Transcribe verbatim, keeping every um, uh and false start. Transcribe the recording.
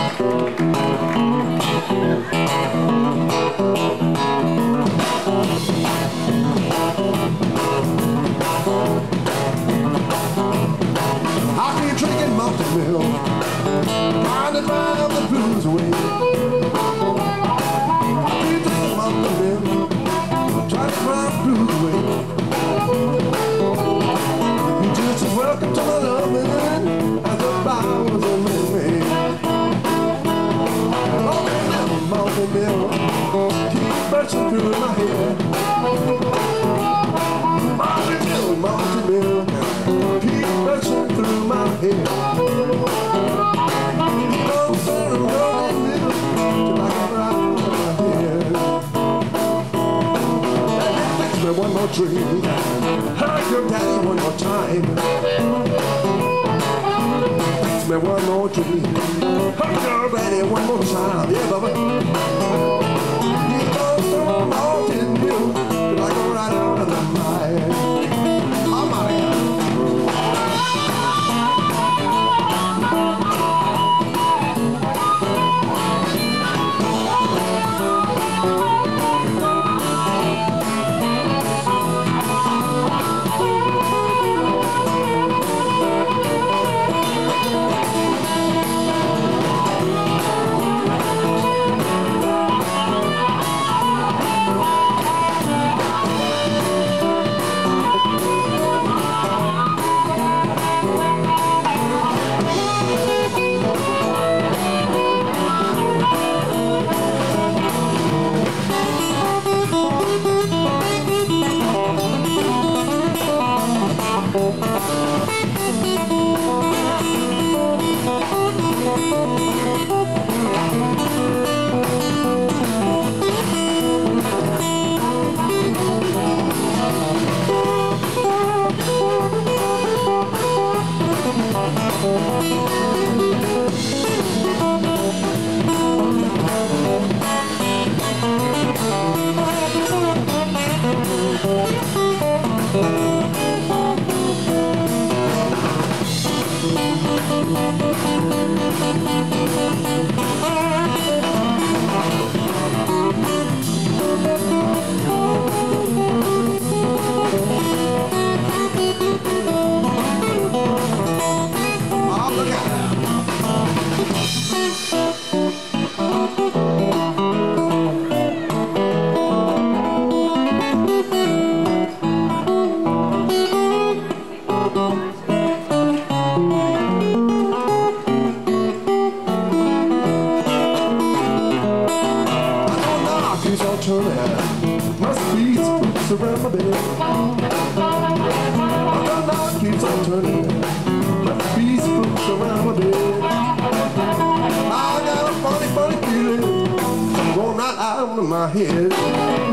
I keep drinking malted milk, trying to drive the blues away. I keep drinking malted milk, trying to drive the blues away. You just as welcome to my loving as the flowers on my way. Malted milk, malted milk, keep bursting through my head. Malted milk, malted milk, keep bursting through my head. Keep on turning rolling milk till I can ride my head. Let me fix me one more drink, hug your daddy one more time. Fix me one more drink, hug your daddy one more time. Yeah, Bubba. Keep on turning malted milk till I can ride out of the night. I'm out of here. Must be spooks around my bed. The knob keeps on turning. Must be spooks around my bed. I got a funny, funny feeling going right out of my head.